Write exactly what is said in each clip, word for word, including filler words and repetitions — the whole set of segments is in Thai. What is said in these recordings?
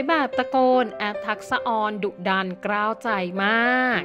แบบตะโกนแอปทักษะออนดุดันกล้าวใจมาก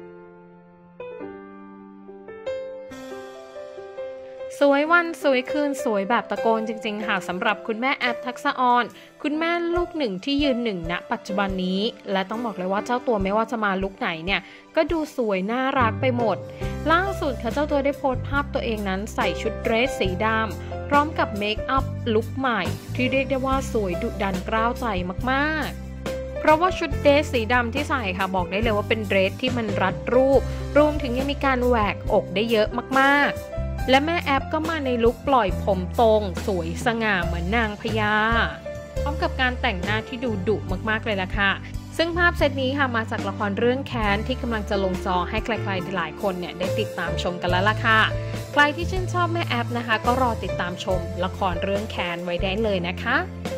สวยวันสวยคืนสวยแบบตะโกนจริงๆค่ะสำหรับคุณแม่แอปทักษะออนคุณแม่ลูกหนึ่งที่ยืนหนึ่งณปัจจุบันนี้และต้องบอกเลยว่าเจ้าตัวไม่ว่าจะมาลุคไหนเนี่ยก็ดูสวยน่ารักไปหมดล่าสุดค่ะเจ้าตัวได้โพสต์ภาพตัวเองนั้นใส่ชุดเดรสสีดำพร้อมกับเมคอัพลุคใหม่ที่เรียกได้ว่าสวยดุดันกล้าวใจมากๆเพราะว่าชุดเดรสสีดำที่ใส่ค่ะบอกได้เลยว่าเป็นเดรสที่มันรัดรูปรวมถึงยังมีการแหวกอกได้เยอะมากๆและแม่แอปก็มาในลุคปล่อยผมตรงสวยสง่าเหมือนนางพญาพร้อมกับการแต่งหน้าที่ดูดุมากๆเลยล่ะค่ะซึ่งภาพเซตนี้ค่ะมาจากละครเรื่องแค้นที่กำลังจะลงจอให้ใครๆหลายคนเนี่ยได้ติดตามชมกันแล้วล่ะค่ะใครที่ชื่นชอบแม่แอปนะคะก็รอติดตามชมละครเรื่องแค้นไว้ได้เลยนะคะ